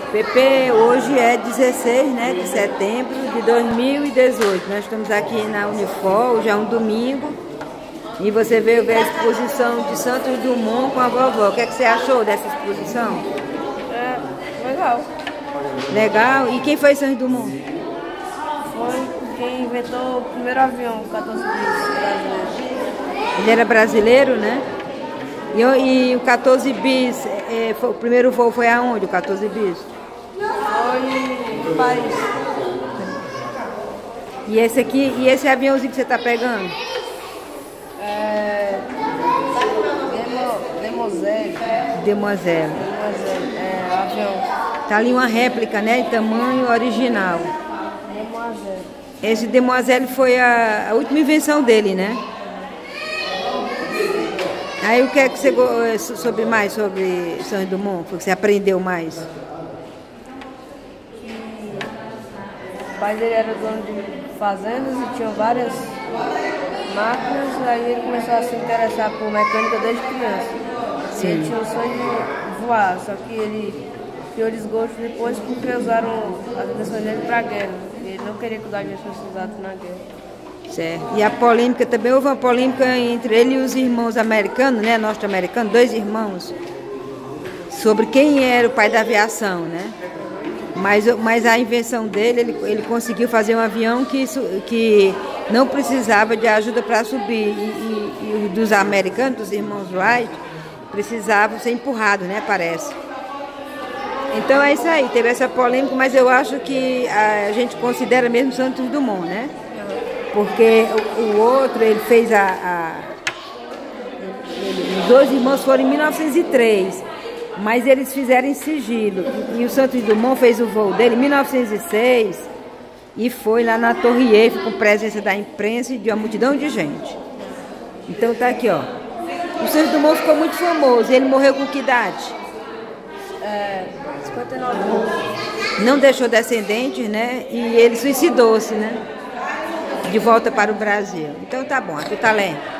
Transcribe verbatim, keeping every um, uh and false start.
Pepe, hoje é dezesseis, né, de setembro de dois mil e dezoito. Nós estamos aqui na Unifor, hoje é um domingo. E você veio ver a exposição de Santos Dumont com a vovó. O que, é que você achou dessa exposição? É, legal. Legal? E quem foi Santos Dumont? Foi quem inventou o primeiro avião, o quatorze bis brasileiro. Ele era brasileiro, né? E, e o quatorze bis, é, foi, o primeiro voo foi aonde, o quatorze bis? Foi em Paris. E esse aqui, e esse aviãozinho que você está pegando? É... Demo, Demoiselle. Demoiselle. Demoiselle, é avião. Tá ali uma réplica, né, em tamanho original. Demoiselle. Esse Demoiselle foi a, a última invenção dele, né? Aí o que é que você soube mais sobre Santos Dumont? O que você aprendeu mais? O pai dele era dono de fazendas e tinha várias máquinas, aí ele começou a se interessar por mecânica desde criança. Sim. Ele tinha o sonho de voar, só que ele criou desgosto depois porque usaram as invenções dele para a guerra. E ele não queria que os aviões fossem usados na guerra. Certo. E a polêmica também, houve uma polêmica entre ele e os irmãos americanos, né, norte-americanos, dois irmãos, sobre quem era o pai da aviação, né? Mas, mas a invenção dele, ele, ele conseguiu fazer um avião que, que não precisava de ajuda para subir. E, e, e dos americanos, dos irmãos Wright, precisavam ser empurrados, né, parece. Então é isso aí, teve essa polêmica, mas eu acho que a gente considera mesmo Santos Dumont, né? Porque o, o outro, ele fez a... a ele, os dois irmãos foram em mil novecentos e três, mas eles fizeram em sigilo. E, e o Santos Dumont fez o voo dele em mil novecentos e seis e foi lá na Torre Eiffel com presença da imprensa e de uma multidão de gente. Então tá aqui, ó. O Santos Dumont ficou muito famoso. Ele morreu com que idade? É, cinquenta e nove anos. Não deixou descendentes, né? E ele suicidou-se, né? De volta para o Brasil. Então tá bom, aqui tá lendo.